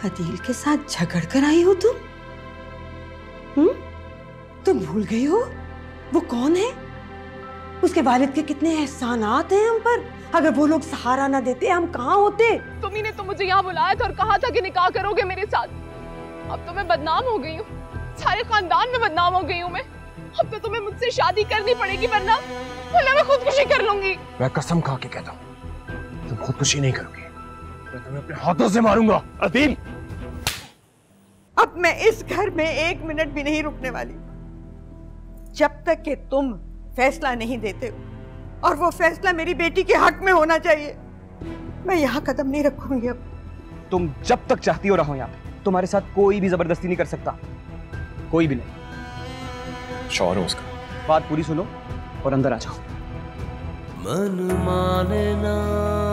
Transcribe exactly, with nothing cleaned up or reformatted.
अदील के साथ झगड़ कर आई हो तुम? हम्म? तुम भूल गई हो वो कौन है? उसके वालिद के कितने एहसानात हैं हम पर। अगर वो लोग सहारा ना देते हम कहाँ होते? तुम्ही ने तो मुझे यहाँ बुलाया था और कहा था कि निकाह करोगे मेरे साथ। अब तो मैं बदनाम हो गई हूँ, सारे खानदान में बदनाम हो गई हूँ मैं। अब तो तुम्हें मुझसे शादी करनी पड़ेगी, वरना वरना मैं खुदकुशी कर लूंगी। मैं कसम खा के कहता हूँ तुम खुदकुशी नहीं करोगी, मैं तुम्हें अपने हाथों से मारूंगा। अदील, अब मैं इस घर में एक मिनट भी नहीं रुकने वाली जब तक कि तुम फैसला नहीं देते हो, और वो फैसला मेरी बेटी के हक में होना चाहिए। मैं यहाँ कदम नहीं रखूंगी अब। तुम जब तक चाहती हो रहो यहाँ पे, तुम्हारे साथ कोई भी जबरदस्ती नहीं कर सकता, कोई भी नहीं। शौहर हो उसका। बात पूरी सुनो और अंदर आ जाओ। मन माने ना